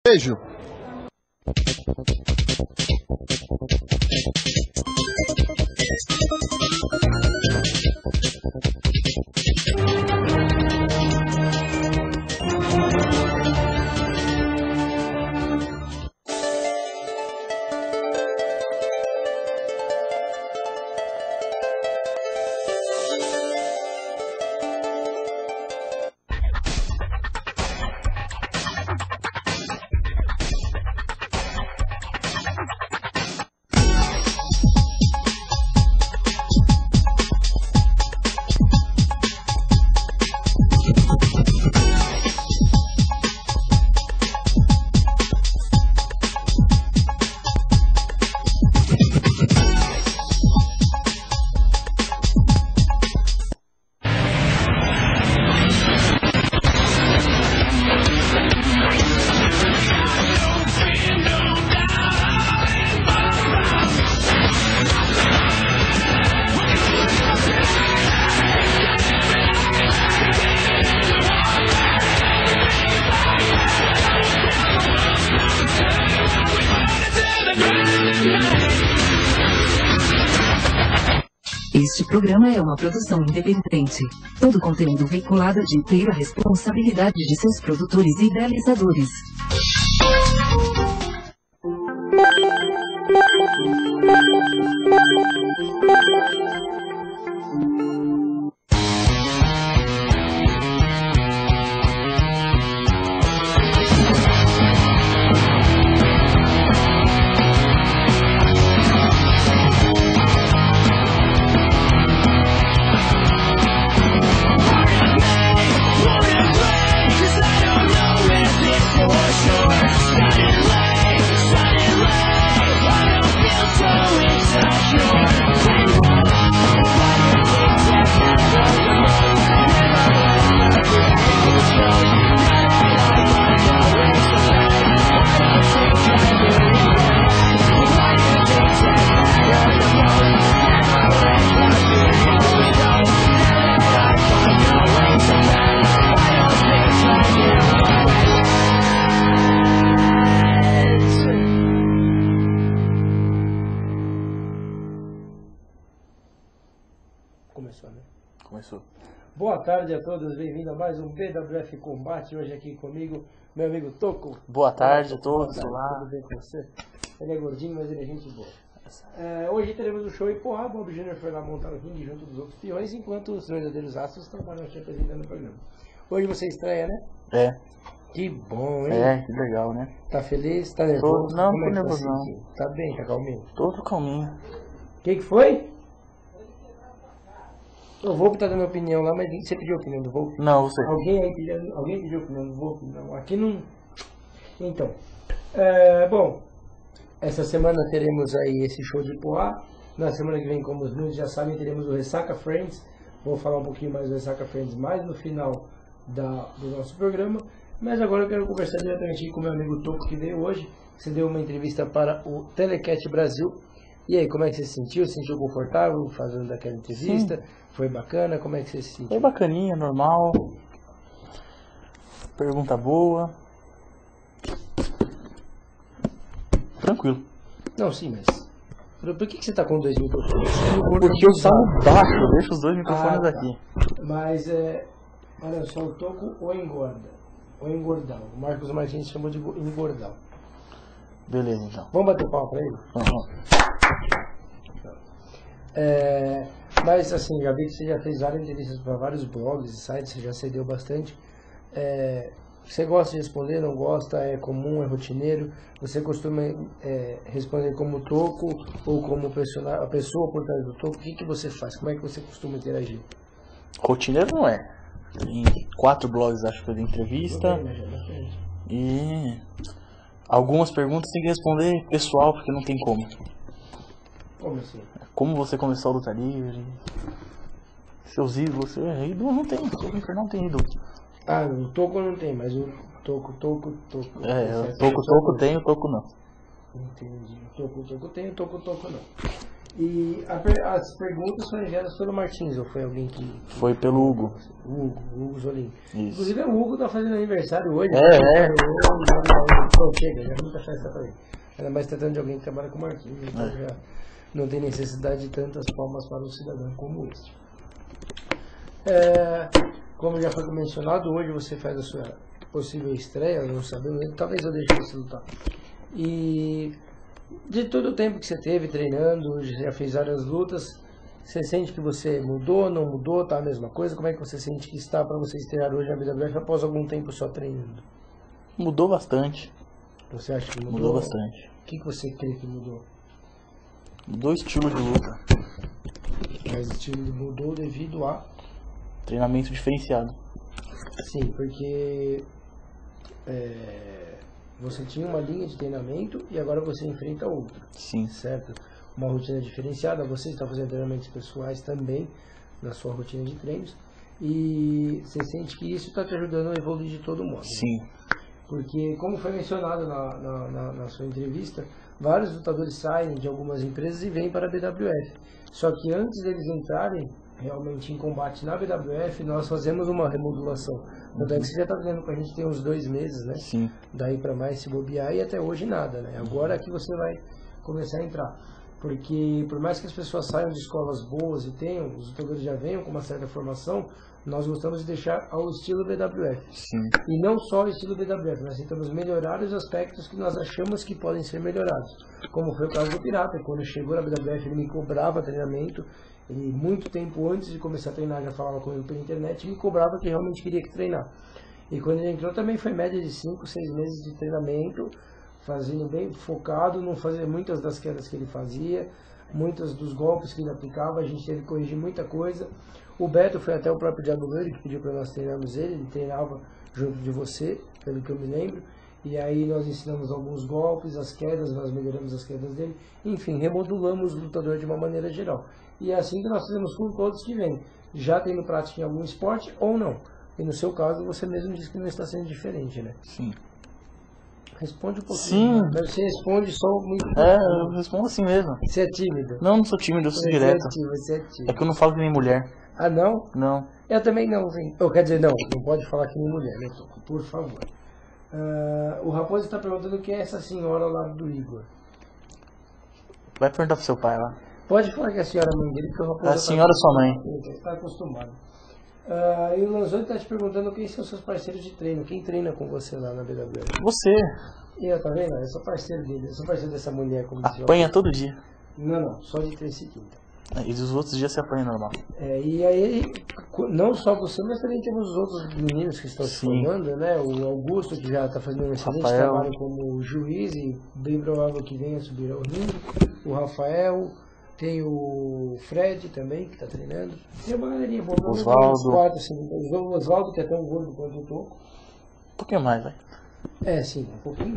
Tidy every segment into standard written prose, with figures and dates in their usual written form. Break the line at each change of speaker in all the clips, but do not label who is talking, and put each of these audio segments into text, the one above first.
Beijo.
Este programa é uma produção independente. Todo conteúdo veiculado é de inteira responsabilidade de seus produtores e idealizadores.
Começou, né?
Começou.
Boa tarde a todos, bem-vindo a mais um BWF Combate. Hoje aqui comigo, meu amigo Toco.
Boa tarde a todos.
Olá. Tudo bem com você? Ele é gordinho, mas ele é gente boa. Hoje teremos um show em Poá. Bob Jr. foi lá montar o ringue junto dos outros peões, enquanto os verdadeiros astros trabalham aqui apresentando o programa. Hoje você estreia, né?
É.
Que bom, hein?
É, que legal, né?
Tá feliz? Tá nervoso?
Não,
Como
tô
é que
nervoso não.
Tá bem, tá calminho?
Todo calminho.
O que foi? O Volpe tá dando opinião lá, mas você pediu a opinião do Volpe?
Não, você.
Alguém pediu a opinião do Volpe? Não, aqui não. Então, bom, essa semana teremos aí esse show de Poá. Na semana que vem, como os muitos já sabem, teremos o Ressaca Friends. Vou falar um pouquinho mais do Ressaca Friends mais no final do nosso programa. Mas agora eu quero conversar diretamente com o meu amigo Toco, que veio hoje. Você deu uma entrevista para o Telecat Brasil. E aí, como é que você se sentiu? Se sentiu confortável fazendo aquela entrevista? Sim. Foi bacana? Como é que você se sentiu?
Foi bacaninha, normal. Pergunta boa. Tranquilo.
Não, sim, mas... Por que você tá com dois microfones?
Porque eu falo baixo, deixa os dois microfones aqui.
Mas, olha só, o Toco ou engorda, ou engordal. O Marcos Martins chamou de engordal.
Beleza, então.
Vamos bater palma pra ele?
Uhum.
Mas assim, já vi que você já fez várias entrevistas para vários blogs e sites, você já cedeu bastante. Você gosta de responder, não gosta? É comum, é rotineiro? Você costuma responder como Toco ou como a pessoa por trás do Toco? O que você faz? Como é que você costuma interagir?
Rotineiro não é. Tem 4 blogs, acho que eu dei entrevista. E algumas perguntas tem que responder pessoal, porque não tem como.
Como assim?
Como você começou a luta livre? Seus ídolos, você é ídolo? Não tem, o não tem ídolo.
Ah, o Toco não tem, mas o Toco.
Toco tem, o Toco não.
Entendi. O Toco tem, o Toco não. E as perguntas foram enviadas pelo Martins, ou foi alguém que...
Foi pelo Hugo.
O Hugo Zolim.
Isso.
Inclusive o Hugo tá fazendo aniversário hoje. Chega, já muita festa pra ele. Ainda mais tratando de alguém que trabalha com Martins, então já não tem necessidade de tantas palmas para um cidadão como este. Como já foi mencionado, hoje você faz a sua possível estreia, não sabemos, talvez eu deixe você lutar. E de todo o tempo que você teve treinando, já fez várias lutas, você sente que você mudou, não mudou, tá a mesma coisa? Como é que você sente que está para você estrear hoje na BWF após algum tempo só treinando?
Mudou bastante.
Você acha que mudou?
Mudou bastante.
O que você crê que mudou?
Mudou o estilo de luta.
Mas o estilo mudou devido a...
Treinamento diferenciado.
Sim, porque você tinha uma linha de treinamento e agora você enfrenta outra.
Sim.
Certo? Uma rotina diferenciada, você está fazendo treinamentos pessoais também na sua rotina de treinos e você sente que isso está te ajudando a evoluir de todo modo.
Sim.
Porque, como foi mencionado na sua entrevista, vários lutadores saem de algumas empresas e vêm para a BWF. Só que antes deles entrarem realmente em combate na BWF, nós fazemos uma remodulação. Tanto é que você já está vendo que a gente tem uns 2 meses, né?
Sim.
Daí para mais se bobear e até hoje nada, né? Agora é que você vai começar a entrar. Porque por mais que as pessoas saiam de escolas boas e tenham, os lutadores já venham com uma certa formação, nós gostamos de deixar ao estilo BWF.
Sim.
E não só o estilo BWF, nós tentamos melhorar os aspectos que nós achamos que podem ser melhorados. Como foi o caso do Pirata, quando chegou na BWF ele me cobrava treinamento, ele muito tempo antes de começar a treinar já falava comigo pela internet e me cobrava que realmente queria que treinar. E quando ele entrou também foi média de 5, 6 meses de treinamento, fazendo bem focado, não fazer muitas das quedas que ele fazia, muitos dos golpes que ele aplicava, a gente teve que corrigir muita coisa. O Beto foi até o próprio Diabo Loiro que pediu para nós treinarmos ele treinava junto de você, pelo que eu me lembro, e aí nós ensinamos alguns golpes, as quedas, nós melhoramos as quedas dele, enfim, remodulamos o lutador de uma maneira geral. E é assim que nós fazemos com todos que vêm, já tendo prática em algum esporte ou não. E no seu caso, você mesmo disse que não está sendo diferente, né?
Sim.
Responde um pouquinho.
Sim.
Né? Você responde só muito.
Eu respondo assim mesmo.
Você é tímido?
Não sou tímido, eu sou direto.
Você é tímido.
É que eu não falo que nem mulher.
Ah, não?
Não.
Eu também não, sim. Quer dizer, não pode falar que nem mulher, né, Toco? Por favor. O Raposo está perguntando quem é essa senhora ao lado do Igor.
Vai perguntar pro seu pai lá.
Pode falar que é a senhora mãe dele, porque o Raposo...
A senhora é sua mãe.
Está acostumado. E o Lanzoni está te perguntando quem são seus parceiros de treino. Quem treina com você lá na BWF?
Você.
E eu, tá vendo? Eu sou parceiro dele. Eu sou parceiro dessa mulher. Como
apanha todo dia.
Não. Só de terça e quinta.
E dos outros dias você apanha normal.
E aí, não só você, mas também temos os outros meninos que estão se formando, né? O Augusto, que já está fazendo um excelente trabalho como juiz e bem provável que venha subir ao ringue. O Rafael, tem o Fred também, que está treinando. Tem uma galerinha boa.
Osvaldo.
O Osvaldo, que é tão gordo quanto o Toco.
Um pouquinho mais, vai.
Sim, um pouquinho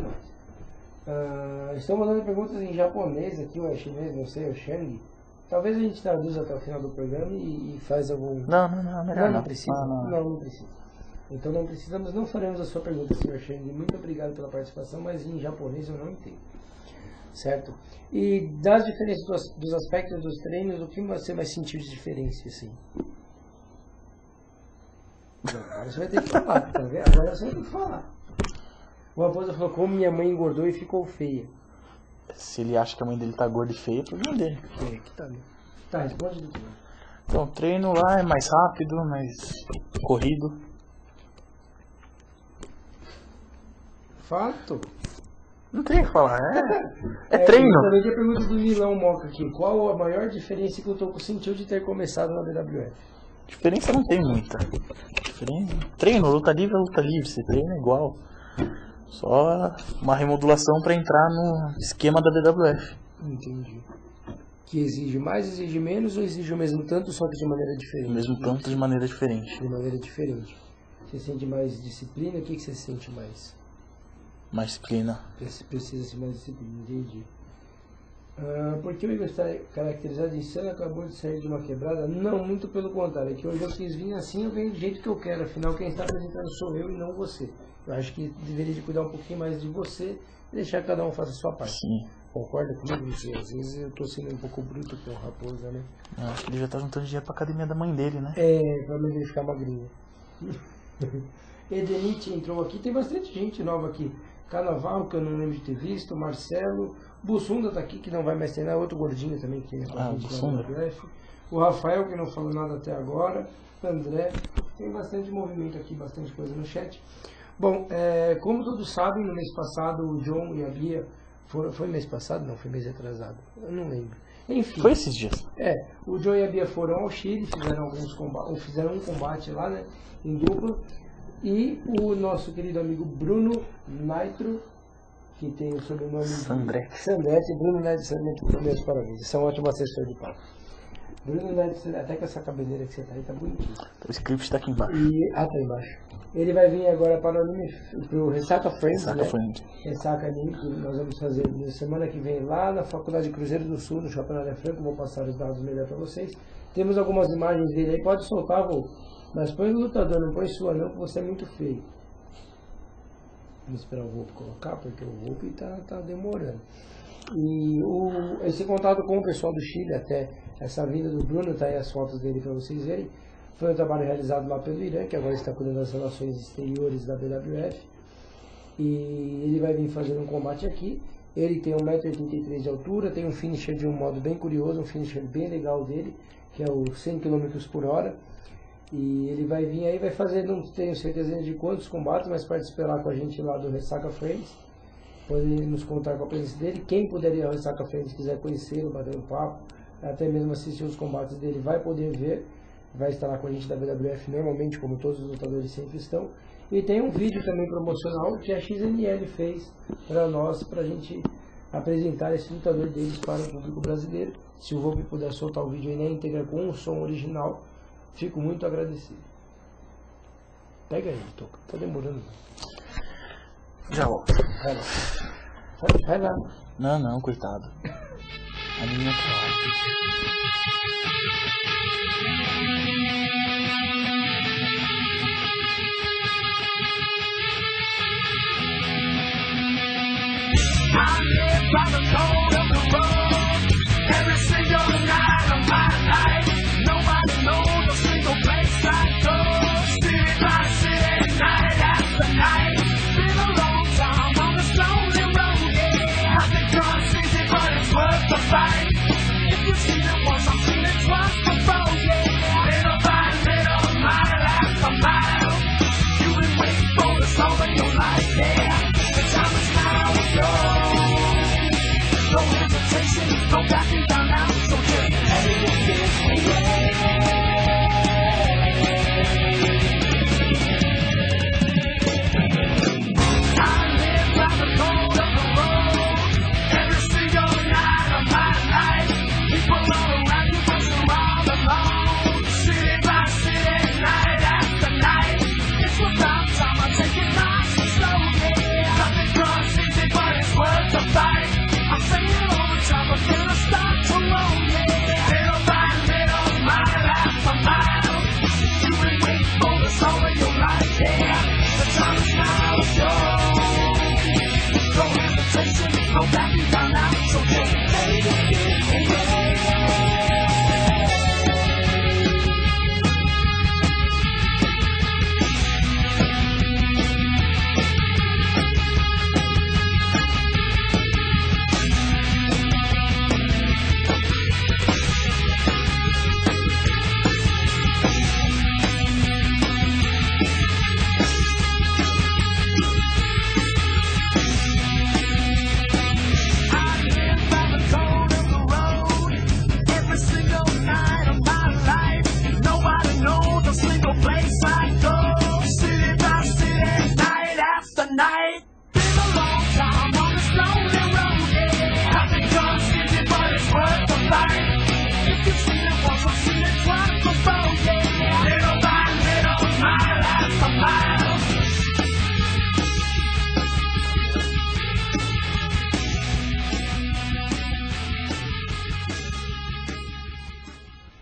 mais. Estão mandando perguntas em japonês aqui, ou é chinês, não sei, é o Shang. Talvez a gente traduza até o final do programa e faz algum...
Não, melhor
não precisa. Não precisa. Então não precisamos, não faremos a sua pergunta, Sr. Shang. Muito obrigado pela participação, mas em japonês eu não entendo. Certo? E das diferenças dos aspectos dos treinos, o que você vai sentir de diferença, assim? Agora você vai ter que falar, tá vendo? Agora você vai ter que falar. O Raposa falou como minha mãe engordou e ficou feia.
Se ele acha que a mãe dele tá gorda e feia, é problema dele.
Que tá, né? Tá, responde do que.
Então, o treino lá é mais rápido, mais corrido.
Fato.
Não tem o que falar, é treino.
Também tem a pergunta do Milão Moca aqui. Qual a maior diferença que o Toco sentiu de ter começado na BWF?
Diferença não tem muita. Treino, luta livre é luta livre, você treina igual. Só uma remodulação para entrar no esquema da BWF.
Entendi. Que exige mais, exige menos ou exige o mesmo tanto, só que de maneira diferente?
O mesmo tanto de maneira diferente.
De maneira diferente. Você sente mais disciplina? O que você sente mais?
Mais disciplina.
Precisa ser mais disciplina, entendi. Porque o Igor está caracterizado de insano, acabou de sair de uma quebrada? Não, muito pelo contrário. É que hoje eu quis vir assim, eu venho do jeito que eu quero. Afinal, quem está apresentando sou eu e não você. Eu acho que deveria de cuidar um pouquinho mais de você e deixar cada um faça a sua parte.
Sim.
Concorda comigo, Luciano? Às vezes eu tô sendo um pouco bruto com o Raposa, né?
Acho que ele já tá juntando dinheiro pra academia da mãe dele, né?
Pra mim ele ficar magrinho. Edenite entrou aqui, tem bastante gente nova aqui. Carnaval, que eu não lembro de ter visto, Marcelo, Bussunda tá aqui, que não vai mais treinar, outro gordinho também que tem com a gente
Bussunda.
lá no BF. O Rafael, que não falou nada até agora, André, tem bastante movimento aqui, bastante coisa no chat. Bom, como todos sabem, no mês passado o John e a Bia foi mês passado? Não, foi mês atrasado, eu não lembro. Enfim.
Foi esses dias.
O John e a Bia foram ao Chile, fizeram um combate lá, né, em dupla. E o nosso querido amigo Bruno Nitro, que tem o sobrenome Sandrete, Bruno Nitro Sandrete, meus parabéns, você é um ótimo assessor de papo. Bruno Nitro, até com essa cabeleira que você tá aí, tá bonitinho.
O script tá aqui embaixo.
Tá embaixo. Ele vai vir agora para o Ressaca Friends,
Ressaca Friends.
Ressaca Anime, que nós vamos fazer na semana que vem lá na Faculdade Cruzeiro do Sul, no Shopping Área Franca. Vou passar os dados melhor para vocês. Temos algumas imagens dele aí, pode soltar, Vô. Mas põe no lutador, não põe sua não, que você é muito feio. Vamos esperar o Volpe colocar, porque o Volpe tá demorando. E esse contato com o pessoal do Chile, até essa vinda do Bruno, tá aí as fotos dele para vocês verem. Foi um trabalho realizado lá pelo Irã, que agora está cuidando das relações exteriores da BWF. E ele vai vir fazer um combate aqui. Ele tem 1,83 m de altura, tem um finisher de um modo bem curioso, um finisher bem legal dele, que é o 100 km por hora. E ele vai vir aí, vai fazer, não tenho certeza de quantos combates, mas participar lá com a gente lá do Ressaca Friends. Pode nos contar com a presença dele. Quem puder ir ao Ressaca Friends, quiser conhecê-lo, bater um papo, até mesmo assistir os combates dele, vai poder ver. Vai estar lá com a gente da BWF normalmente, como todos os lutadores sempre estão. E tem um vídeo também promocional que a XNL fez para nós, para a gente apresentar esse lutador deles para o público brasileiro. Se o Volpe puder soltar o vídeo aí na íntegra com o som original, fico muito agradecido. Pega aí, Toca. Tá demorando.
Já volto.
Vai lá. Vai lá.
Não, coitado. A menina
I live by the cold of the road every single night of my life. Nobody knows a single place I go. City by city, night after night. Been a long time on the lonely road, yeah. I think it's easy, but it's worth the fight. If you've seen it once, I've seen it twice before, yeah. Little by little, mile after mile. You've been waiting for this all in your life, yeah. The time is now, yours. No hesitation, no backing down now, so just let it begin, yeah. I live by the cold of the road every single night of my life. People all around you, but you're all alone. City by city, night after night. It's without time, I take it nice and slow, yeah. Nothing comes easy, but it's worth the fight. I'm saying it all the time, but then I start to roll, yeah. Little by little, mile after mile. You've been waiting for this all of your life, yeah. The time is now yours. No hesitation, no backing down now, so just let it begin, yeah.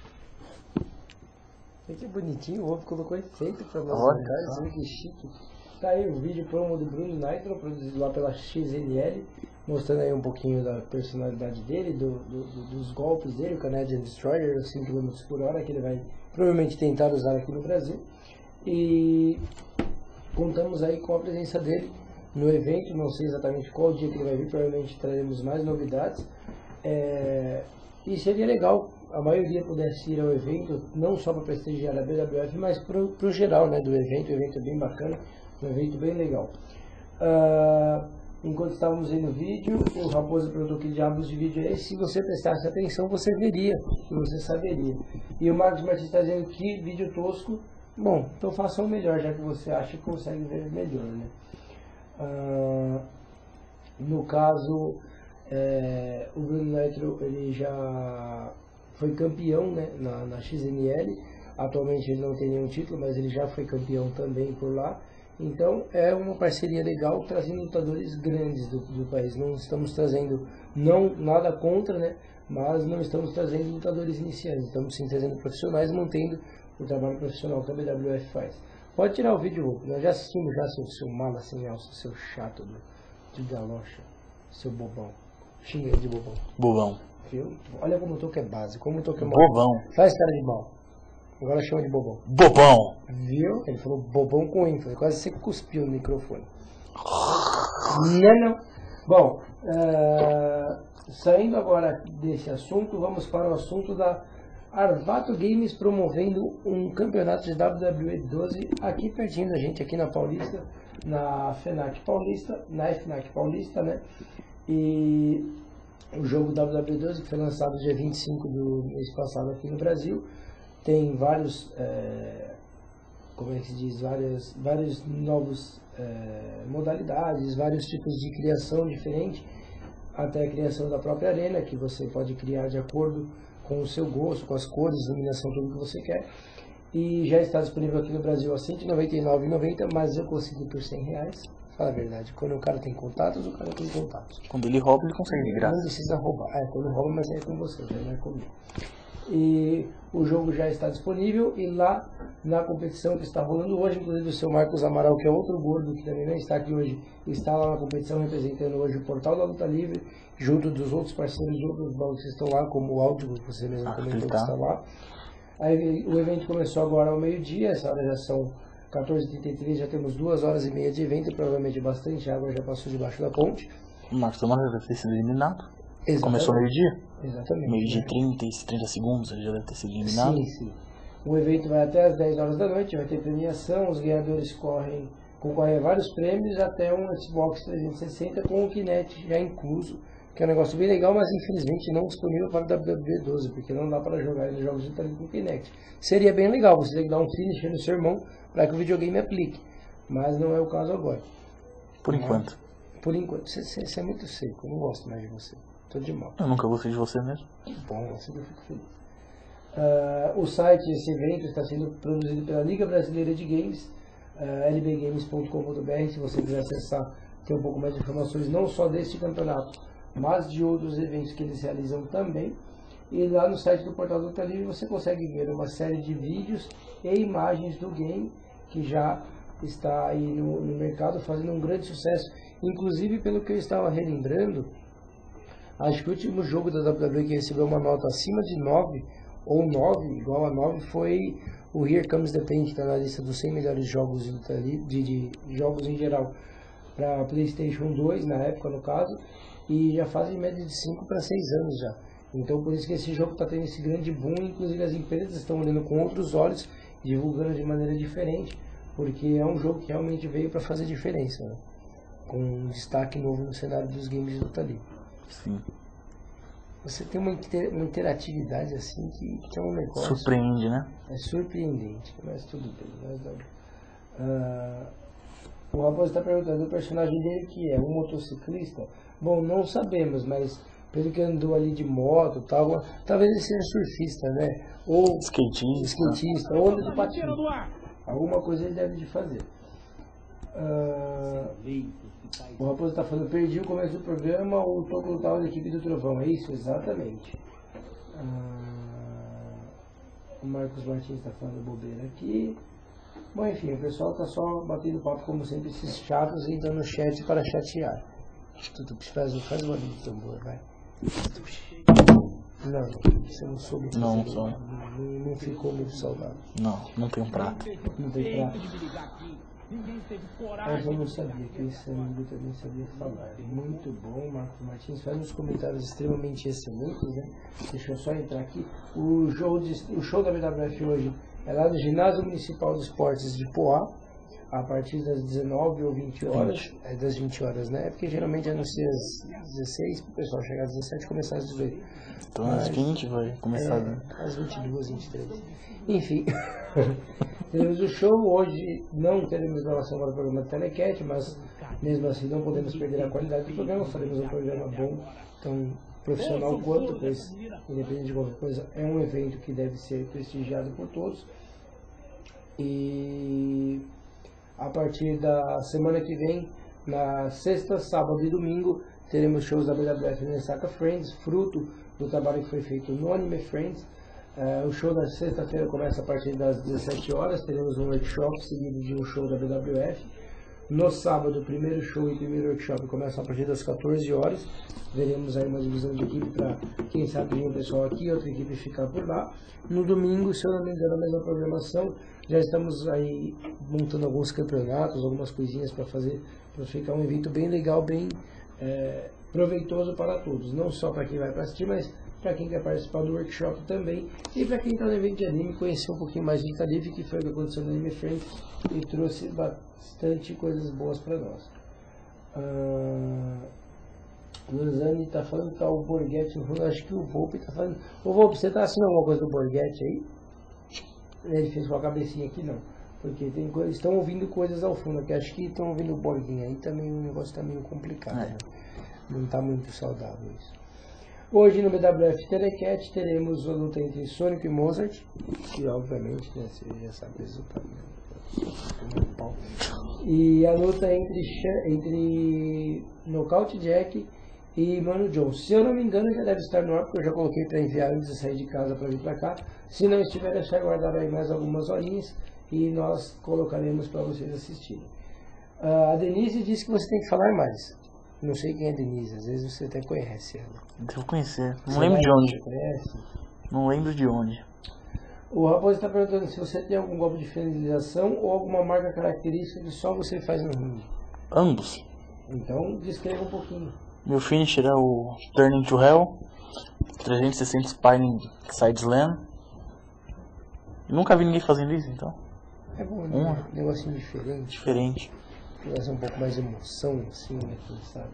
Que bonitinho, o Ovo colocou efeito pra nós.
Olha,
Cara, que chique. Tá aí o vídeo promo do Bruno Nitro, produzido lá pela XNL, mostrando aí um pouquinho da personalidade dele, dos golpes dele, o Canadian Destroyer, 5 km por hora, que ele vai provavelmente tentar usar aqui no Brasil. E contamos aí com a presença dele no evento, não sei exatamente qual dia que ele vai vir, provavelmente traremos mais novidades. E seria legal a maioria pudesse ir ao evento, não só para prestigiar a BWF, mas pro geral, né, do evento. O evento é bem bacana, um evento bem legal. Enquanto estávamos aí no vídeo, o Raposo perguntou que diabos de vídeo é esse. Se você prestasse atenção, você veria, e você saberia. E o Marcos Martins está dizendo que vídeo tosco. Bom, então faça o melhor, já que você acha que consegue ver melhor, né? No caso, o Bruno Nitro, ele já foi campeão, né, na XNL. Atualmente ele não tem nenhum título, mas ele já foi campeão também por lá. Então é uma parceria legal, trazendo lutadores grandes do país. Não estamos trazendo, nada contra, né, mas não estamos trazendo lutadores iniciantes. Estamos sim trazendo profissionais, mantendo o trabalho profissional que a BWF faz. Pode tirar o vídeo, Hulk. Nós já assistimos já, seu mala sem alça, seu chato de galocha, seu bobão. Xinga ele de bobão.
Bobão.
Viu? Olha como o Toco é base, como o Toco é mal.
Bobão.
Faz cara de mal. Agora chama de bobão.
Bobão.
Viu? Ele falou bobão com ênfase, quase você cuspiu no microfone. Não. Bom, saindo agora desse assunto, vamos para o assunto da Arvato Games promovendo um campeonato de WWE 12 aqui pertinho da gente, aqui na Paulista, na FNAC Paulista, né? E o jogo WWE 12 que foi lançado dia 25 do mês passado aqui no Brasil, tem vários, como é que se diz, vários novos modalidades, vários tipos de criação diferente, até a criação da própria arena, que você pode criar de acordo com o seu gosto, com as cores, iluminação, tudo que você quer. E já está disponível aqui no Brasil a R$ 199,90, mas eu consegui por R$100. Fala a verdade, quando o cara tem contatos, o cara tem contatos.
Quando ele rouba, ele consegue de graça.
Não precisa roubar. Quando rouba, mas é com você, já não é comigo. E o jogo já está disponível, e lá na competição que está rolando hoje, inclusive o seu Marcos Amaral, que é outro gordo que também não está aqui hoje, está lá na competição representando hoje o Portal da Luta Livre, junto dos outros parceiros de outros bancos que estão lá, como o Áudio, que você mesmo comentou que está lá. Aí, o evento começou agora ao meio-dia, essa hora já são 14h33, já temos 2h30 de evento, provavelmente bastante água já passou debaixo da ponte.
O Marcos Amaral deve ter sido eliminado.
Exatamente.
Começou meio-dia?
Exatamente.
Meio-dia 30 segundos, ele já deve ter sido eliminado.
Sim. O evento vai até as 10 horas da noite, vai ter premiação, os ganhadores concorrem a vários prêmios, até um Xbox 360 com o Kinect já incluso, que é um negócio bem legal, mas infelizmente não disponível para o WWE 12, porque não dá para jogar nos jogos de Italy com Kinect. Seria bem legal, você tem que dar um finisher no seu irmão para que o videogame aplique, mas não é o caso agora.
Por enquanto.
Por enquanto. Você é muito seco, eu não gosto mais de você. Tô de mal.
Eu nunca gostei de você mesmo.
Que bom, assim que eu fico feliz. O site desse evento está sendo produzido pela Liga Brasileira de Games, lbgames.com.br. Se você quiser acessar, tem um pouco mais de informações, não só deste campeonato, mas de outros eventos que eles realizam também. E lá no site do Portal do Luta Livre você consegue ver uma série de vídeos e imagens do game que já está aí no mercado fazendo um grande sucesso. Inclusive, pelo que eu estava relembrando, acho que o último jogo da WWE que recebeu uma nota acima de 9, ou 9, igual a 9, foi o Here Comes the Pain, que está na lista dos 100 melhores jogos de jogos em geral para PlayStation 2, na época no caso, e já fazem média de 5 para 6 anos já. Então por isso que esse jogo está tendo esse grande boom, inclusive as empresas estão olhando com outros olhos, divulgando de maneira diferente, porque é um jogo que realmente veio para fazer diferença, né? Com um destaque novo no cenário dos games de luta livre.
Sim.
Você tem uma interatividade assim que é um negócio...
Surpreende, né?
É surpreendente, mas tudo bem. O Raposo está perguntando o personagem dele que é um motociclista. Bom, não sabemos, mas pelo que andou ali de moto e tal, talvez ele seja surfista, né? Ou skatista, ou anda de patins. Alguma coisa ele deve de fazer. O Raposo está falando, perdi o começo do programa, o Toco lutava da equipe do Trovão. É isso? Exatamente. O Marcos Martins está falando bobeira aqui. Bom, enfim, o pessoal tá só batendo papo como sempre, esses chatos, e dando chat para chatear. Faz o barulho do tambor, vai. Não, você não soube.
Não,
fazer,
só.
não ficou muito saudável.
Não tem um prato.
Não tem prato. Mas eu não sabia que esse amigo também sabia falar. Muito bom, Marcos Martins. Faz uns comentários extremamente excelentes, né? Deixa eu só entrar aqui. O show da BWF hoje é lá no Ginásio Municipal de Esportes de Poá, a partir das 19 ou 20 horas. É das 20 horas, né? É porque geralmente anuncia às 16, para o pessoal chegar às 17 e começar às 18.
Então às 20 vai começar.
Às 22, 23. Enfim, teremos o show. Hoje não teremos gravação para o programa de Telecat, mas mesmo assim não podemos perder a qualidade do programa. Faremos um programa bom, tão profissional quanto, pois, independente de qualquer coisa, é um evento que deve ser prestigiado por todos. E a partir da semana que vem, na sexta, sábado e domingo, teremos shows da BWF Nessaka Friends, fruto do trabalho que foi feito no Anime Friends. O show da sexta-feira começa a partir das 17 horas, teremos um workshop seguido de um show da BWF. No sábado, o primeiro show e o primeiro workshop começam a partir das 14 horas. Veremos aí uma divisão de equipe para, quem sabe, um pessoal aqui, outra equipe ficar por lá. No domingo, se eu não me engano, a mesma programação. Já estamos aí montando alguns campeonatos, algumas coisinhas para fazer, para ficar um evento bem legal, bem proveitoso para todos. Não só para quem vai para assistir, mas para quem quer participar do workshop também. E para quem está no evento de anime, conhecer um pouquinho mais de Luta Livre, que foi o que aconteceu no Anime Friends e trouxe bastante coisas boas para nós. Luzane está falando que tá o Borghetti, acho que o Volpe está falando. Ô Volpe, você está assistindo alguma coisa do Borghetti aí? Ele fez com a cabecinha aqui, não. Porque tem coisas, estão ouvindo coisas ao fundo aqui. Acho que estão ouvindo o Borguinho aí, também o negócio está meio complicado. Né? Não está muito saudável isso. Hoje no BWF Telecat teremos a luta entre Sonic e Mozart, que obviamente, né, você já sabe o resultado. E a luta entre Knockout Jack e Mano Jones. Se eu não me engano, já deve estar no ar, porque eu já coloquei para enviar antes de sair de casa para vir para cá. Se não estiver, é só aguardar aí mais algumas horinhas e nós colocaremos para vocês assistirem. A Denise disse que você tem que falar mais. Não sei quem é a Denise, às vezes você até conhece ela.
Devo conhecer, não lembro de onde.
Conhece?
Não lembro de onde.
O Raposo está perguntando se você tem algum golpe de finalização ou alguma marca característica que só você faz no ringue.
Ambos.
Então, descreva um pouquinho.
Meu finisher é o Turning to Hell, 360 Spinning Side Slam. Nunca vi ninguém fazendo isso, então.
É bom, né? Um negocinho diferente.
Diferente.
Trazer um pouco mais de emoção, assim, né, quem sabe.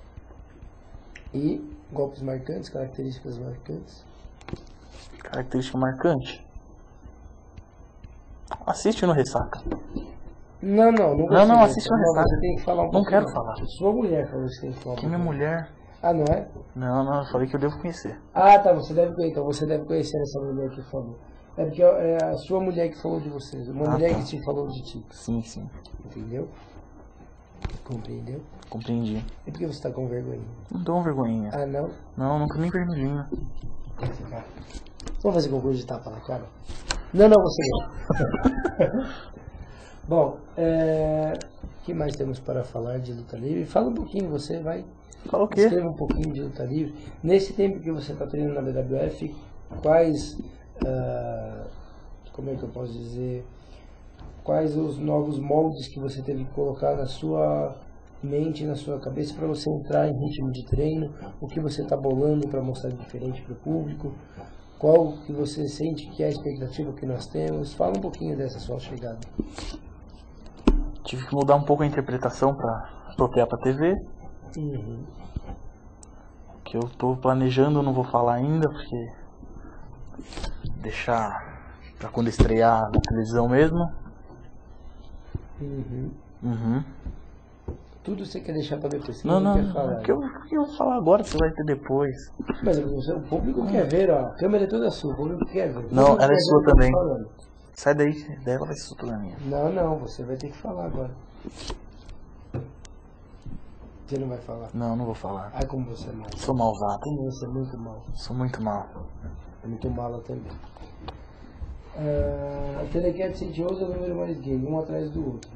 E golpes marcantes, características marcantes.
Característica marcante? Assiste no Ressaca.
Não,
Não, assiste no Ressaca.
Você tem que falar um pouco.
Não quero falar.
Sua mulher falou que você tem que falar.
Quem é minha mulher?
Ah, não é?
Não, eu falei que eu devo conhecer.
Ah, tá, você deve conhecer essa mulher que falou. É porque é a sua mulher que falou de você. Uma mulher
tá.
que te falou de ti.
Sim.
Entendeu? Compreendeu?
Compreendi.
E por que você tá com vergonha?
Não dou uma vergonhinha.
Ah, não?
Não, nunca nem vermelhinho.
Vamos fazer concurso de tapa na cara? Não, você não. Bom, o que mais temos para falar de luta livre? Fala um pouquinho, você vai.
Fala o quê?
Escreva um pouquinho de luta livre. Nesse tempo que você está treinando na BWF, quais, como é que eu posso dizer, quais os novos moldes que você teve que colocar na sua mente, na sua cabeça, para você entrar em ritmo de treino, o que você está bolando para mostrar diferente para o público, qual que você sente que é a expectativa que nós temos. Fala um pouquinho dessa sua chegada.
Tive que mudar um pouco a interpretação para apropriar para TV.
Uhum.
Que eu tô planejando, não vou falar ainda, porque deixar pra quando estrear na televisão mesmo.
Uhum. Tudo você quer deixar pra depois, você
não
quer falar.
O que eu vou falar agora, você vai ter depois.
Mas o público quer ver, ó. A câmera é toda sua, o público quer ver.
Não, ela é sua também.
Falando.
Sai daí, dela vai ser toda minha.
Não, você vai ter que falar agora. Você não vai falar?
Não vou falar.
Ai, como você é mal.
Sou malvado.
Como você é muito mal.
Sou muito mal.
É muito mala também. A Telecat 111 é o número mais gay, um atrás do outro.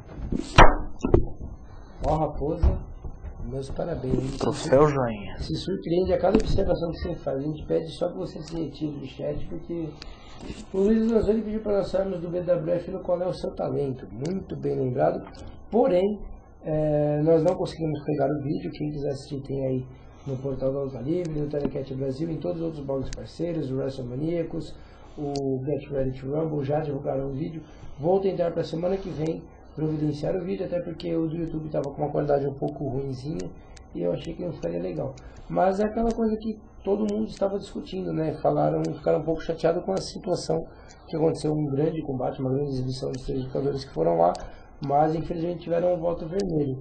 Ó, Raposa, meus parabéns.
Troféu joinha.
Se surpreende a cada observação que você faz. A gente pede só que você se retire do chat, porque o Luiz Lanzoni pediu para nós sairmos do BWF no Qual é o Seu Talento. Muito bem lembrado. Porém, nós não conseguimos pegar o vídeo. Quem quiser assistir tem aí no portal da Luta Livre, no Telecat Brasil, em todos os outros blogs parceiros, o WrestleManiacos, o Get Ready to Rumble, já divulgaram o vídeo. Vou tentar para a semana que vem providenciar o vídeo, até porque o do YouTube estava com uma qualidade um pouco ruinzinha e eu achei que não ficaria legal. Mas é aquela coisa que todo mundo estava discutindo, né? Ficaram um pouco chateados com a situação que aconteceu, um grande combate, uma grande exibição dos 3 lutadores que foram lá, mas infelizmente tiveram um voto vermelho.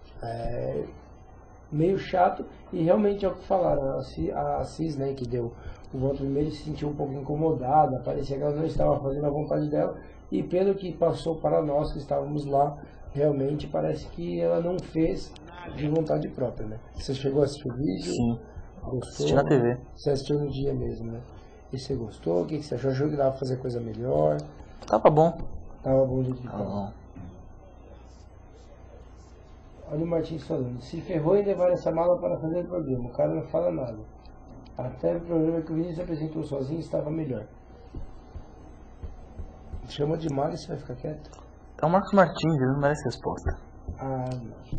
Meio chato, e realmente é o que falaram, a Cis, né, que deu o voto vermelho, se sentiu um pouco incomodada, parecia que ela não estava fazendo a vontade dela, e pelo que passou para nós que estávamos lá, realmente parece que ela não fez de vontade própria, né? Você chegou a assistir o vídeo?
Sim.
Gostou?
Assisti na TV.
Você assistiu no dia mesmo, né? E você gostou? O que você achou? Achou que dava pra fazer coisa melhor?
Tava bom.
Tava bom de que
Tava bom.
Olha o Martins falando, se ferrou em levar essa mala para fazer o programa, o cara não fala nada. Até o programa que o Vinícius apresentou sozinho estava melhor. Chama de mala e você vai ficar quieto?
É o Marcos Martins, ele não merece resposta.
Ah, não.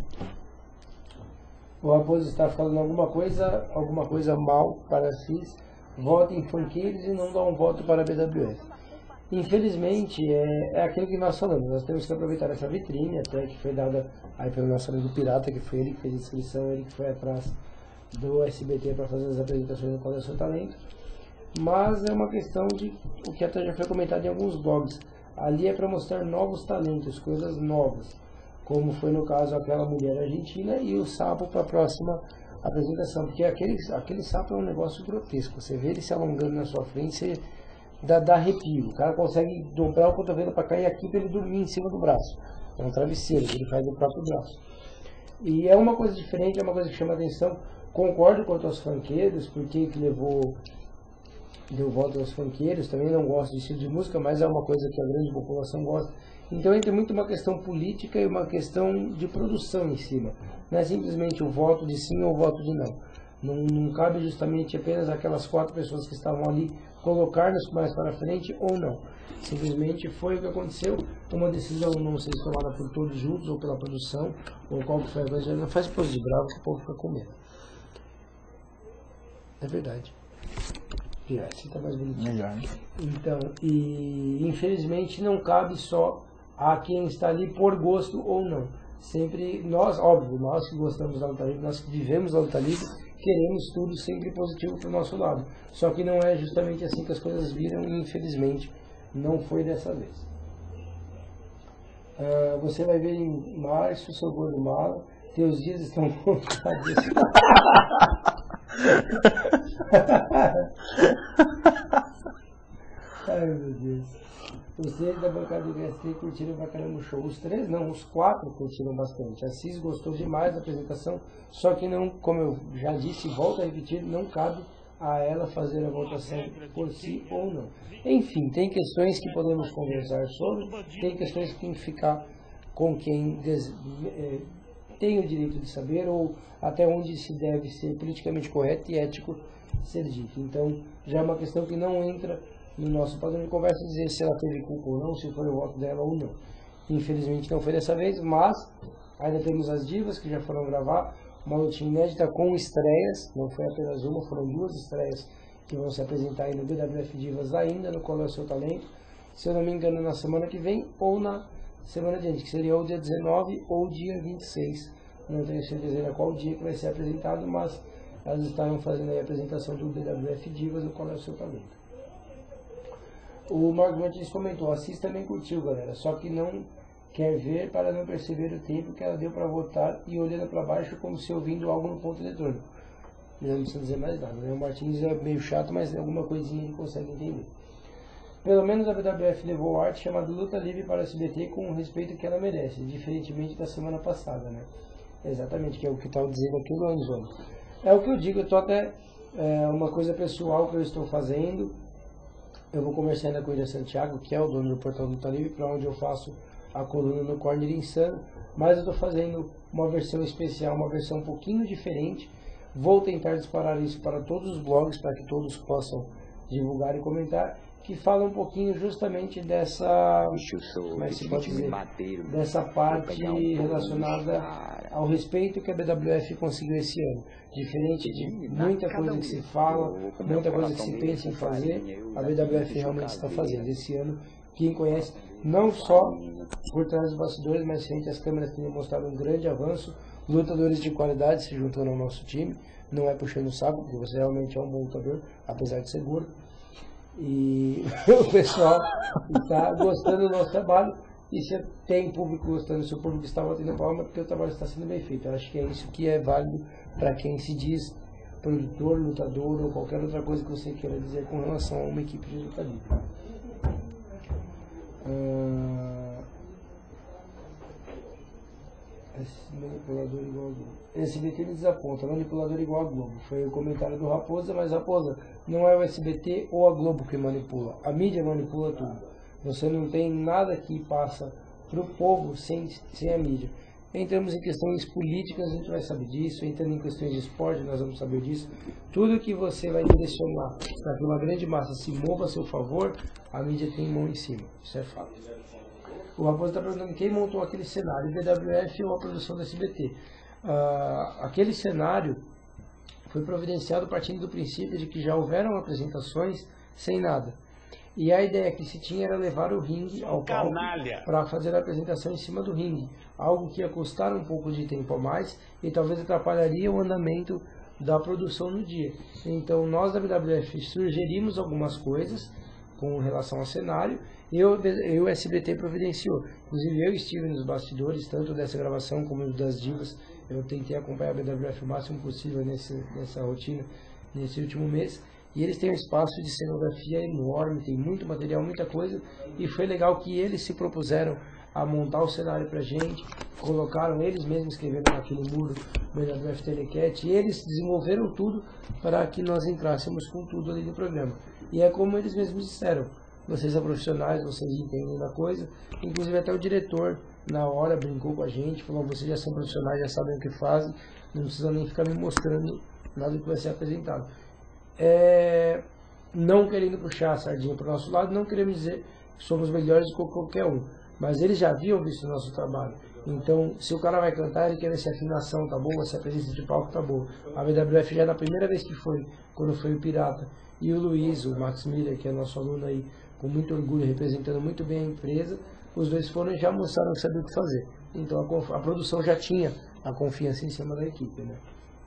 O Raposo está falando alguma coisa mal para CIS, vota em funkeiros e não dá um voto para a BWF. Infelizmente, é aquilo que nós falamos, nós temos que aproveitar essa vitrine, até que foi dada aí pelo nosso amigo Pirata, que foi ele que fez a inscrição, ele que foi atrás do SBT para fazer as apresentações do Qual é o Seu Talento. Mas é uma questão de o que até já foi comentado em alguns blogs. Ali é para mostrar novos talentos, coisas novas, como foi no caso aquela mulher argentina e o sapo para a próxima apresentação, porque aquele sapo é um negócio grotesco. Você vê ele se alongando na sua frente, você dá arrepio. O cara consegue dobrar o cotovelo para cair aqui para ele dormir em cima do braço. É um travesseiro que ele faz no próprio braço. E é uma coisa diferente, é uma coisa que chama atenção. Concordo quanto aos funkeiros, porque que deu voto aos funkeiros, também não gosto de estilo de música, mas é uma coisa que a grande população gosta. Então entra muito uma questão política e uma questão de produção em cima. Não é simplesmente o voto de sim ou o voto de não. Não cabe justamente apenas aquelas 4 pessoas que estavam ali colocar-nos mais para frente ou não. Simplesmente foi o que aconteceu, uma decisão não ser tomada por todos juntos ou pela produção, ou qual que foi a coisa. Não faz pose de bravo que o povo fica com medo. É verdade. Assim tá mais bonitinho.
Melhor, né?
Então, e infelizmente não cabe só a quem está ali por gosto ou não. Sempre nós, óbvio, nós que gostamos da luta livre, nós que vivemos a luta livre, queremos tudo sempre positivo para o nosso lado. Só que não é justamente assim que as coisas viram e infelizmente não foi dessa vez. Você vai ver em março, seu gordo mala, teus dias estão contados. Ai meu Deus. Os 3 da bancada do GST curtiram pra caramba o show. Os 3 não, os 4 curtiram bastante. A Cis gostou demais da apresentação, só que não, como eu já disse, volto a repetir, não cabe a ela fazer a votação por si ou não. Enfim, tem questões que podemos conversar sobre, tem questões que tem que ficar com quem tem o direito de saber, ou até onde se deve ser politicamente correto e ético ser dito. Então, já é uma questão que não entra no nosso padrão de conversa, dizer se ela teve culpa ou não, se foi o voto dela ou não. Infelizmente não foi dessa vez, mas ainda temos as divas que já foram gravar uma lutinha inédita com estreias, não foi apenas uma, foram 2 estreias que vão se apresentar aí no BWF Divas ainda, no Qual é o Seu Talento, se eu não me engano na semana que vem ou na semana adiante, que seria o dia 19 ou dia 26, não tenho certeza ainda qual dia que vai ser apresentado, mas elas estarão fazendo aí a apresentação do BWF Divas no Qual é o Seu Talento. O Marco Martins comentou, a Cis também curtiu, galera, só que não quer ver para não perceber o tempo que ela deu para votar e olhando para baixo como se ouvindo algo no ponto eletrônico. Não precisa dizer mais nada, né? O Martins é meio chato, mas alguma coisinha ele consegue entender. Pelo menos a BWF levou arte chamada Luta Livre para a SBT com o respeito que ela merece, diferentemente da semana passada, né? Exatamente, que é o que estava dizendo aqui o Anzoni. É o que eu digo, eu estou até uma coisa pessoal que eu estou fazendo. eu vou conversar ainda com o Ilha Santiago, que é o dono do Portal Luta Livre, para onde eu faço a coluna no Corner Insano, mas eu estou fazendo uma versão especial, uma versão um pouquinho diferente. Vou tentar disparar isso para todos os blogs, para que todos possam divulgar e comentar, que fala um pouquinho justamente dessa, como é que se pode dizer, dessa parte relacionada ao respeito que a BWF conseguiu esse ano. Diferente de muita coisa que se fala, muita coisa que se pensa em fazer, a BWF realmente está fazendo. Esse ano, quem conhece, não só por trás dos bastidores, mas frente às câmeras, tem mostrado um grande avanço. Lutadores de qualidade se juntando ao nosso time, não é puxando o saco, porque você realmente é um bom lutador, apesar de ser gordo. E o pessoal está gostando do nosso trabalho, e se tem público gostando, se o público está batendo palma, é porque o trabalho está sendo bem feito. Eu acho que é isso que é válido para quem se diz produtor, lutador ou qualquer outra coisa que você queira dizer com relação a uma equipe de luta livre. Manipulador igual a Globo. SBT me desaponta, manipulador igual a Globo. Foi o comentário do Raposa, mas Raposa, não é o SBT ou a Globo que manipula. A mídia manipula tudo. Você não tem nada que passa para o povo sem a mídia. Entramos em questões políticas, a gente vai saber disso. Entrando em questões de esporte, nós vamos saber disso. Tudo que você vai direcionar para que uma grande massa se mova a seu favor, a mídia tem mão em cima. Isso é fato. O Raposo está perguntando quem montou aquele cenário, BWF ou a produção do SBT. Aquele cenário foi providenciado partindo do princípio de que já houveram apresentações sem nada. E a ideia que se tinha era levar o ringue ao palco para fazer a apresentação em cima do ringue. Algo que ia custar um pouco de tempo a mais e talvez atrapalharia o andamento da produção no dia. Então nós da BWF sugerimos algumas coisas com relação ao cenário, e o SBT providenciou. Inclusive eu estive nos bastidores, tanto dessa gravação como das divas. Eu tentei acompanhar a BWF o máximo possível nessa rotina, nesse último mês. E eles têm um espaço de cenografia enorme, tem muito material, muita coisa. E foi legal que eles se propuseram a montar o cenário pra gente, colocaram, eles mesmos escreveram naquele muro BWF Telecat, e eles desenvolveram tudo para que nós entrássemos com tudo ali no programa. E é como eles mesmos disseram, vocês são profissionais, vocês entendem da coisa. Inclusive até o diretor na hora brincou com a gente, falou, vocês já são profissionais, já sabem o que fazem, não precisa nem ficar me mostrando nada que vai ser apresentado. Não querendo puxar a sardinha para o nosso lado, não queremos dizer que somos melhores do que qualquer um, mas eles já haviam visto o nosso trabalho. Então, se o cara vai cantar, ele quer ver se a afinação tá boa, se a presença de palco tá boa. A BWF já na primeira vez que foi, quando foi o Pirata, e o Luiz, o Max Miller, que é nosso aluno aí, com muito orgulho, representando muito bem a empresa, os dois foram e já mostraram que sabiam o que fazer. Então a produção já tinha a confiança em cima da equipe, né?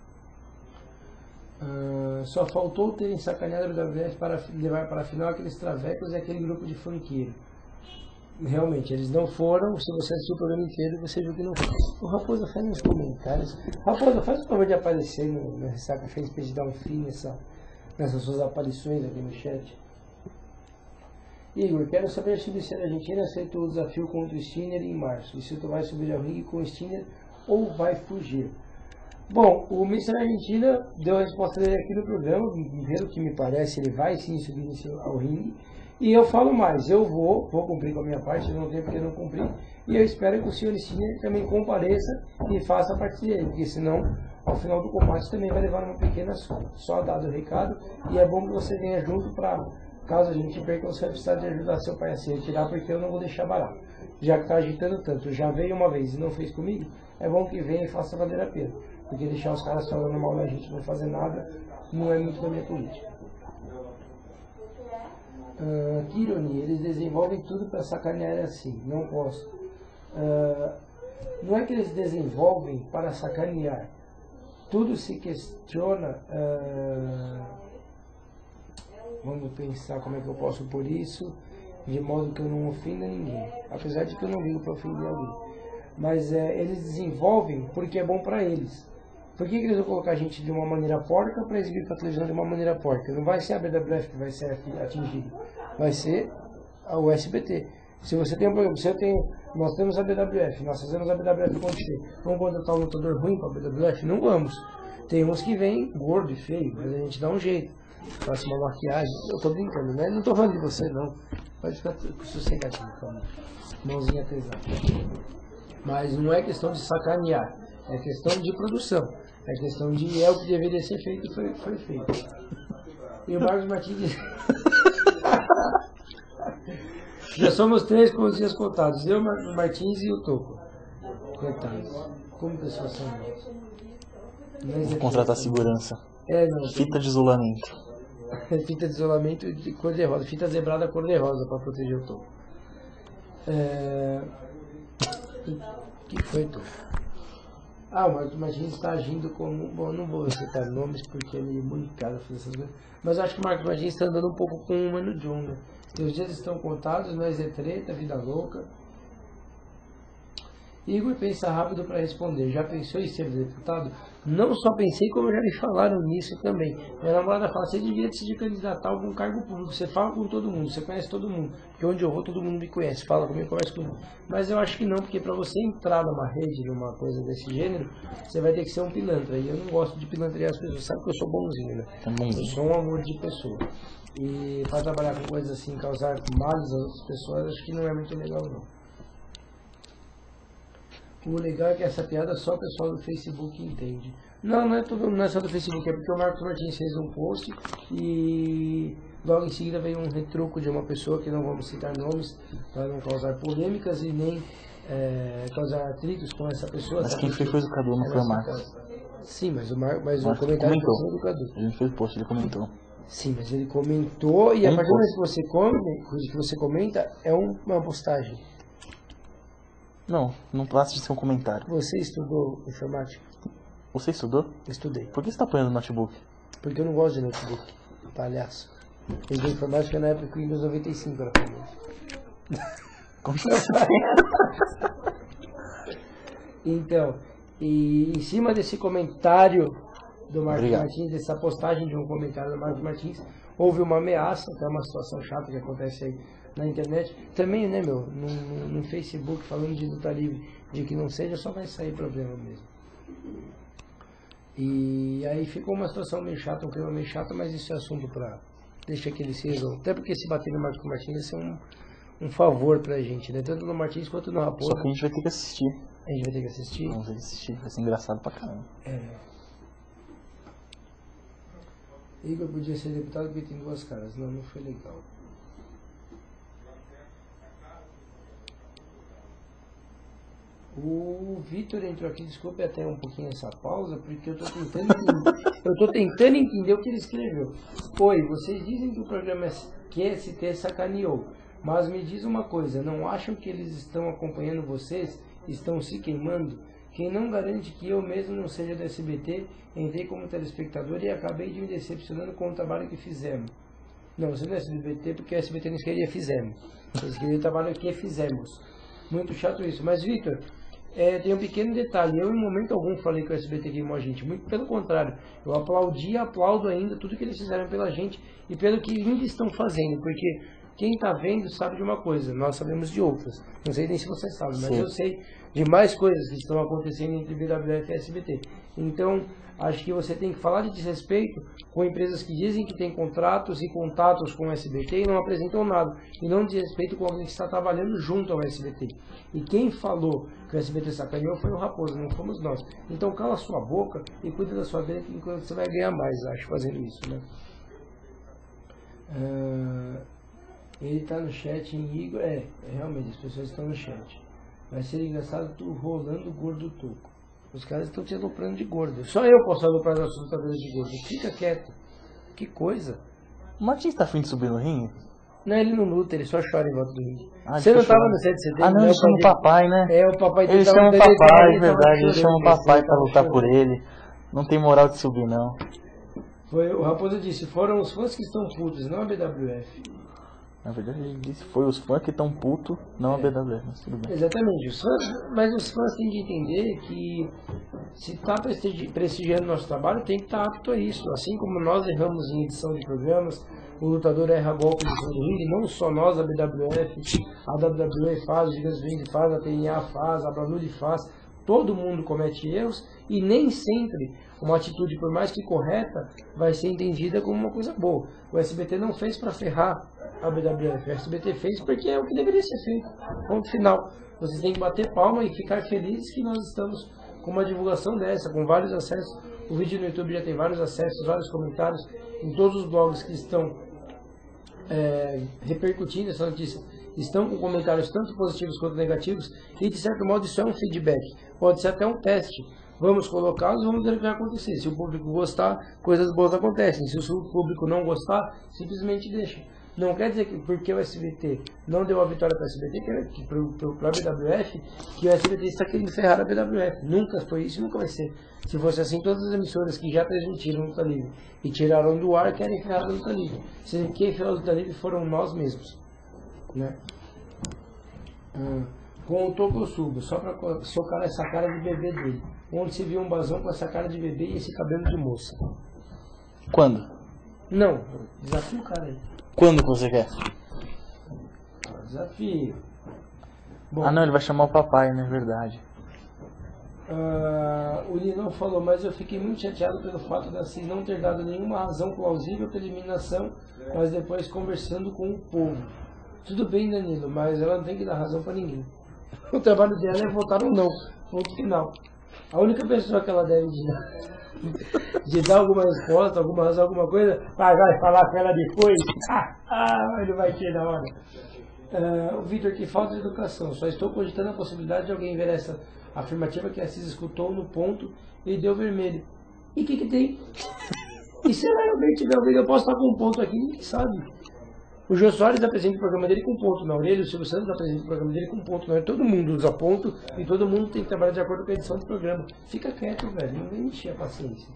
Só faltou terem sacaneado a BWF para levar para a final aqueles travecos e aquele grupo de funkeiro. Realmente, eles não foram. Se você assistiu o programa inteiro, você viu que não foi. O Raposa faz nos comentários. Raposa, faz o favor de aparecer no Ressaca Fez para gente dar um fim nessas suas aparições aqui no chat. Igor, quero saber se o Luciano Argentina aceitou o desafio contra o Stinner em março. E se tu vai subir ao ringue com o Stinner ou vai fugir? Bom, o Mr. Argentina deu a resposta dele aqui no programa. Pelo que me parece, ele vai sim subir ao ringue. E eu falo mais, eu vou cumprir com a minha parte, não tem porque não cumprir. E eu espero que o senhor Stinner também compareça e faça a parte dele, porque senão, ao final do combate, também vai levar uma pequena só dado o recado. E é bom que você venha junto para, caso a gente perca, você vai precisar de ajudar seu pai a se retirar, porque eu não vou deixar barato. Já que está agitando tanto, já veio uma vez e não fez comigo, é bom que venha e faça valer a pena. Porque deixar os caras falando mal da gente não fazer nada, não é muito da minha política. Que ironia, eles desenvolvem tudo para sacanear assim, não posso. Não é que eles desenvolvem para sacanear, tudo se questiona. Vamos pensar como é que eu posso pôr isso de modo que eu não ofenda ninguém, apesar de que eu não ligo para ofender alguém, mas eles desenvolvem porque é bom para eles. Por que eles vão colocar a gente de uma maneira porca para exibir para a televisão de uma maneira porca? Não vai ser a BWF que vai ser atingida, vai ser o SBT. Se você tem um programa, nós temos a BWF, nós fazemos a BWF acontecer. Vamos contratar um lutador ruim para a BWF? Não vamos. Tem uns que vêm gordo e feio, mas a gente dá um jeito. faça uma maquiagem. Eu tô brincando, né? Não tô falando de você, não. Pode ficar sossegadinho, calma. Mãozinha pesada. Mas não é questão de sacanear. É questão de produção. É questão de o que deveria ser feito foi feito. E o Marcos Martins já somos 3 com os dias contados. Eu, Marcos Martins e o Toco. Coitados. Como pessoas são nós?
Vou contratar segurança.
Não.
Fita de isolamento.
Fita de isolamento de cor de rosa. Fita zebrada cor de rosa para proteger o Toco. Que foi, Toco? O Marcos Martins está agindo como... Bom, não vou citar nomes porque ele é muito caro fazer essas coisas. Mas acho que o Marcos Martins está andando um pouco com o Mano John, né? E os dias estão contados, nós é treta, vida louca. Igor pensa rápido para responder. Já pensou em ser deputado? Não só pensei, como já me falaram nisso também. Minha namorada fala, você devia se candidatar a algum cargo público. Você fala com todo mundo, você conhece todo mundo. Porque onde eu vou, todo mundo me conhece. Fala comigo, conversa comigo. Mas eu acho que não, porque para você entrar numa rede, numa coisa desse gênero, você vai ter que ser um pilantra. E eu não gosto de pilantrear as pessoas. Sabe que eu sou bonzinho, né? Eu sou um amor de pessoa. E para trabalhar com coisas assim, causar males às outras pessoas, acho que não é muito legal, não. O legal é que essa piada só o pessoal do Facebook entende. Não é só do Facebook, é porque o Marcos Martins fez um post e logo em seguida veio um retruco de uma pessoa que não vamos citar nomes para não causar polêmicas e nem causar atritos com essa pessoa.
Mas quem fez foi o Cadu, não foi o Marcos.
Sim, mas o comentário foi do Cadu.
Ele fez o post, ele comentou.
Sim, mas ele comentou e a partir do momento que você comenta, é uma postagem.
Não passa de ser um comentário.
Você estudou informática?
Você estudou?
Estudei.
Por que você tá apanhando no notebook?
Porque eu não gosto de notebook, palhaço. Eu estudei informática na época que o Windows 95 era famoso.
Como você
Então, e em cima desse comentário do Marcos Martins, dessa postagem de um comentário do Marcos Martins, houve uma ameaça, que é uma situação chata que acontece aí na internet. Também, né, no Facebook, falando de luta livre, de que não seja, só vai sair problema mesmo. E aí ficou uma situação meio chata, um clima meio chato, mas isso é assunto pra... Deixa que ele se resolva. Até porque se bater no Marcos Martins, isso é um favor pra gente, né? Tanto no Martins quanto no Raposo.
Só que a gente vai ter que assistir.
A gente vai ter que assistir?
Vamos ter que assistir, vai ser engraçado pra caramba.
Igor podia ser deputado porque tem 2 caras. Não foi legal. O Vitor entrou aqui, desculpe até um pouquinho essa pausa, porque eu tô tentando entender o que ele escreveu. Oi, vocês dizem que o programa QST sacaneou, mas me diz uma coisa, não acham que eles estão acompanhando vocês? Estão se queimando? Quem não garante que eu mesmo não seja do SBT, entrei como telespectador e acabei de me decepcionando com o trabalho que fizemos. Não, você não é SBT porque o SBT não queria fizemos. Eles queriam o trabalho que fizemos. Muito chato isso. Mas, Vitor, tem um pequeno detalhe. Eu, em momento algum, falei que o SBT queimou a gente. Muito pelo contrário. Eu aplaudi e aplaudo ainda tudo que eles fizeram pela gente e pelo que ainda estão fazendo. Porque quem está vendo sabe de uma coisa. Nós sabemos de outras. Não sei nem se você sabe, mas eu sei de mais coisas que estão acontecendo entre BWF e SBT. Então, acho que você tem que falar de desrespeito com empresas que dizem que têm contratos e contatos com o SBT e não apresentam nada. E não desrespeito com alguém que está trabalhando junto ao SBT. E quem falou que o SBT sacaneou foi o Raposo, não fomos nós. Então cala sua boca e cuida da sua vida, enquanto você vai ganhar mais, acho, fazendo isso, né? Ele está no chat em Igor. Realmente, as pessoas estão no chat. Vai ser engraçado tu rolando gordo toco. Os caras estão te aloprando de gordo. Só eu posso aloprar as suas lutadoras de gordo. Fica quieto. Que coisa.
O Martins tá afim de subir no ringue?
Não, ele não luta, ele só chora em volta do ringue. Você não tava no 7 de setembro?
Ah, não, ele chama o papai, né?
O papai
ele chama o papai, é verdade. Ele chama o papai pra lutar por ele. Não tem moral de subir, não.
O Raposo disse, foram os fãs que estão putos, não a BWF.
Na verdade, ele disse foi os fãs que estão putos, não a BWF, mas tudo bem.
Exatamente, mas os fãs têm de entender que se está prestigiando nosso trabalho, tem que estar apto a isso. Assim como nós erramos em edição de programas, o lutador erra golpes em cima do ringue, não só nós, a BWF, a WWE faz, o Gigante Ring faz, a TNA faz, a Bravlude faz, todo mundo comete erros e nem sempre uma atitude, por mais que correta, vai ser entendida como uma coisa boa. O SBT não fez para ferrar a BWF, o SBT fez porque é o que deveria ser feito. Ponto final. Vocês têm que bater palma e ficar felizes que nós estamos com uma divulgação dessa, com vários acessos. O vídeo no YouTube já tem vários acessos, vários comentários, em todos os blogs que estão repercutindo essa notícia, estão com comentários tanto positivos quanto negativos, e de certo modo isso é um feedback, pode ser até um teste. Vamos colocá-los, vamos ver o que vai acontecer. Se o público gostar, coisas boas acontecem. Se o público não gostar, simplesmente deixa. Não quer dizer que porque o SBT não deu a vitória para o SBT, para a BWF, que o SBT está querendo ferrar a BWF. Nunca foi isso e nunca vai ser. Se fosse assim, todas as emissoras que já transmitiram Luta Livre e tiraram do ar querem ferrar a Luta Livre. Sendo que quem ferrou a Luta Livre foram nós mesmos. Né? Com o Tocosubo, só para socar essa cara de bebê dele. Onde se viu um bazão com essa cara de bebê e esse cabelo de moça.
Quando?
Não, desafio o cara aí.
Quando que você quer?
Desafio. Bom,
Ah não, ele vai chamar o papai, não é verdade.
o Linão falou, mas eu fiquei muito chateado pelo fato da CIS não ter dado nenhuma razão plausível para eliminação, mas depois conversando com o povo. Tudo bem, Danilo, mas ela não tem que dar razão para ninguém. O trabalho dela é votar ou não. Ponto final. A única pessoa que ela deve de dar alguma resposta, alguma razão, alguma coisa, vai falar com ela depois. Ele vai ter na hora. O Vitor, que falta de educação. Só estou cogitando a possibilidade de alguém ver essa afirmativa que a CIS escutou no ponto e deu vermelho. E o que tem? E se ela realmente tiver vermelho, eu posso estar com um ponto aqui, ninguém sabe. O Jô Soares apresenta o programa dele com ponto na orelha, o Silvio Santos apresenta o programa dele com ponto na orelha. Todo mundo usa ponto e todo mundo tem que trabalhar de acordo com a edição do programa. Fica quieto, velho, não vem encher a paciência.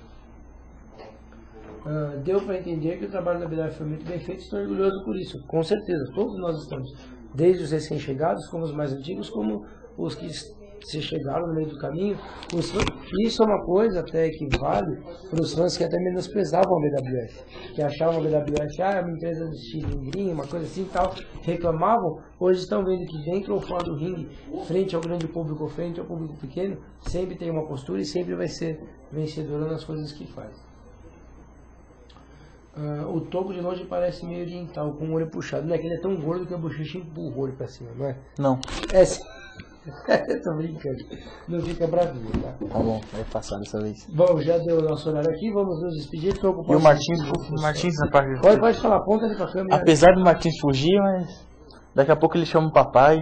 Deu para entender que o trabalho da BWF foi muito bem feito, estou orgulhoso por isso. Com certeza, todos nós estamos. Desde os recém-chegados, como os mais antigos, como os que se chegaram no meio do caminho. Isso é uma coisa até que vale para os fãs que até menosprezavam a BWF, que achavam a BWF uma empresa de estilo, uma coisa assim e tal, reclamavam. Hoje estão vendo que dentro ou fora do ringue, frente ao grande público ou frente ao público pequeno, sempre tem uma postura e sempre vai ser vencedora nas coisas que faz. O topo de longe parece meio oriental, com o olho puxado. Não é que ele é tão gordo que a bochecha empurra o olho pra cima, não é?
Não.
Sim. Tô brincando. Não fica bravinho, tá?
Tá bom, vai passar dessa vez.
Bom, já deu o nosso horário aqui, vamos nos despedir.
E o Martins na parte...
Pode falar, aponta ali pra câmera.
Apesar do Martins fugir, mas daqui a pouco ele chama o papai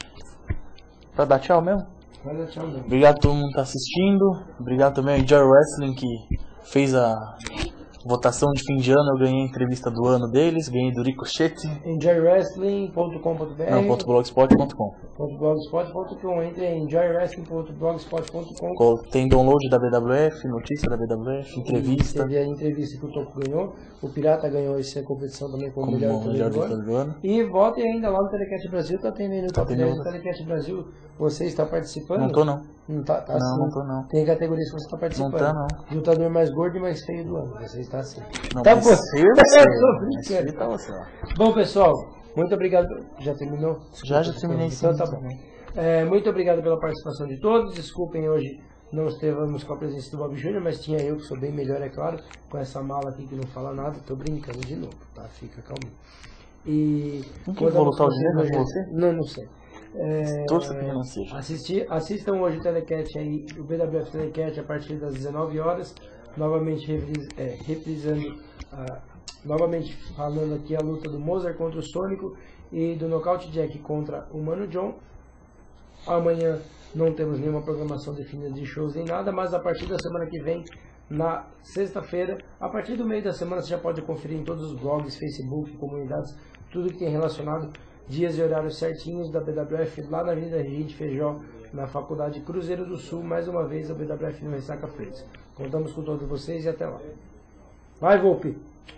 pra dar tchau mesmo.
Vai dar tchau mesmo.
Obrigado a todo mundo que tá assistindo. Obrigado também ao Enjoy Wrestling que fez a votação de fim de ano. Eu ganhei a entrevista do ano deles, ganhei do Ricochete.
enjoywrestling.com.br
Não, .blogspot.com.
.blogspot.com. Entre em enjoywrestling.blogspot.com.
Tem download da BWF, notícia da BWF, entrevista.
Teve a entrevista que o Toco ganhou. O Pirata ganhou essa competição também como melhor
do ano.
E votem ainda lá no Telecast Brasil. Tá tendo aí no Top 10 do Telecast Brasil. Você está participando?
Não tô não.
Não tá
não,
assim.
Não tô não.
Tem categorias que você está participando.
Não tá não.
Lutador mais gordo e mais feio do ano. Você está assim.
Não,
tá
você. Tá você.
Bom, pessoal, muito obrigado. Já terminou?
Já terminei sim.
Então tá bom. Muito obrigado pela participação de todos. Desculpem hoje não estávamos com a presença do Bob Júnior, mas tinha eu que sou bem melhor, é claro, com essa mala aqui que não fala nada. Tô brincando de novo, tá? Fica calminho. E
não quer voltar o dinheiro com você?
Não sei.
Torça que não seja.
Assistam hoje o Telecast aí, o BWF Telecast a partir das 19 horas, novamente reprisando, novamente falando aqui a luta do Mozart contra o Sônico e do Knockout Jack contra o Mano John. Amanhã não temos nenhuma programação definida de shows nem nada, mas a partir da semana que vem, na sexta-feira, a partir do meio da semana você já pode conferir em todos os blogs, Facebook, comunidades, tudo que tem relacionado, dias e horários certinhos da BWF lá na Avenida Regente Feijó, na Faculdade Cruzeiro do Sul, mais uma vez a BWF no Ressaca Freitas. Contamos com todos vocês e até lá. Vai, Volpe!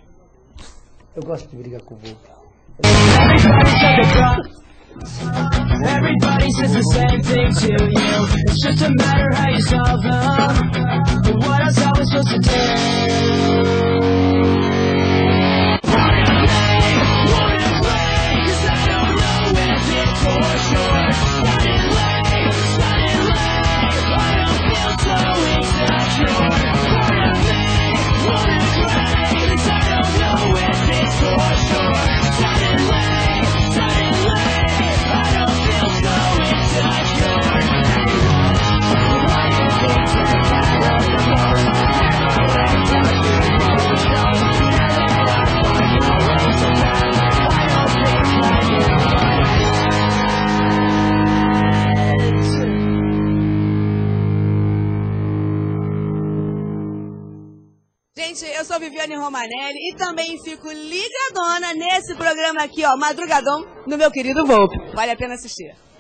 Eu gosto de brigar com o Volpe.
Everybody says the same thing to you. It's just a matter how you solve them. But what else I was supposed to do? Running late, wanna play, 'cause I don't know if it's for sure. Running late, I don't feel so insecure.
eu sou Viviane Romanelli e também fico ligadona nesse programa aqui, ó, Madrugadão, no meu querido Volpe. Vale a pena assistir.